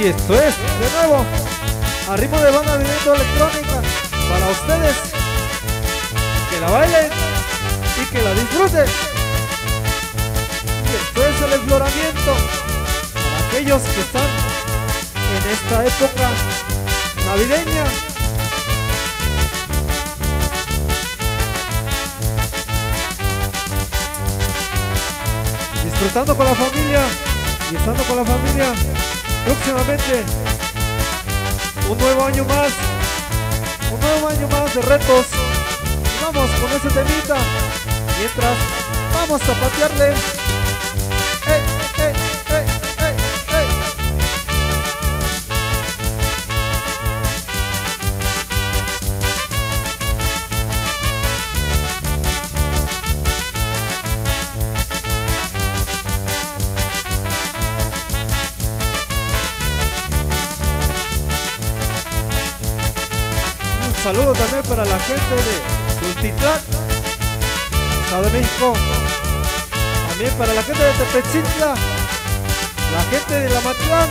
Y esto es, de nuevo, a ritmo de banda viviendo electrónica, para ustedes, que la bailen y que la disfruten. Y esto es el exploramiento para aquellos que están en esta época navideña. Disfrutando con la familia y estando con la familia. Próximamente un nuevo año más de retos. Y vamos con ese temita mientras vamos a patearle. ¡Ey, ey, ey, ey, ey! Un saludo también para la gente de Tultitlán, Estado de México. También para la gente de Tepechitla, la gente de La Matlán.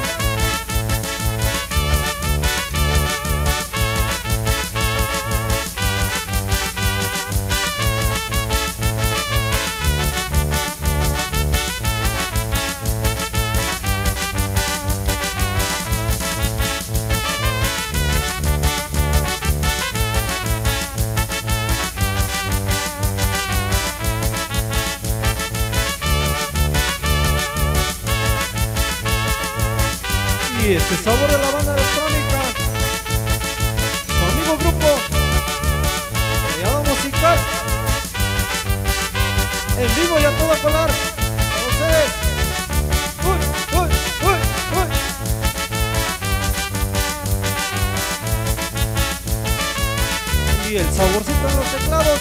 Y este sabor de la banda electrónica, su amigo grupo Aliado Musical, en vivo y a todo color para ustedes. ¡Uy, uy, uy, uy! Y el saborcito en los teclados.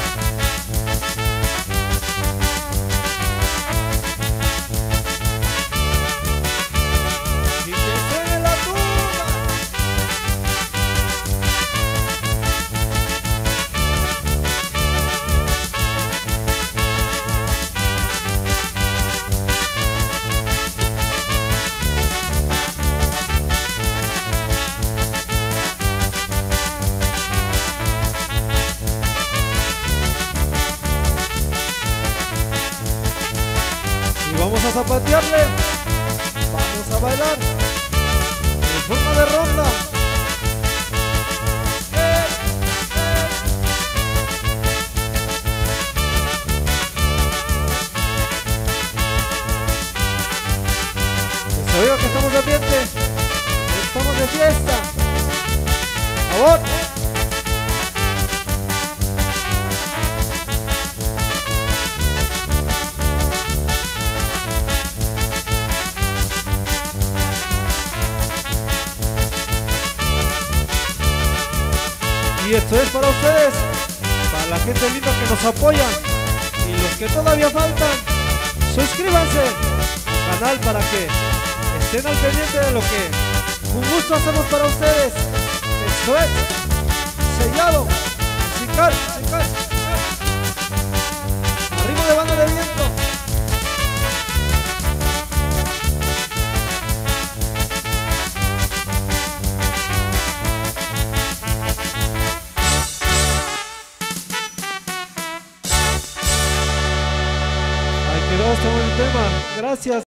Vamos a zapatearle, vamos a bailar en forma de ronda. Que se oiga que estamos de ambiente, estamos de fiesta. ¡A favor! Y esto es para ustedes, para la gente linda que nos apoya y los que todavía faltan. Suscríbanse al canal para que estén al pendiente de lo que con gusto hacemos para ustedes. Esto es Sellado Musical, al ritmo de banda de viento. Quedó este buen tema. Gracias.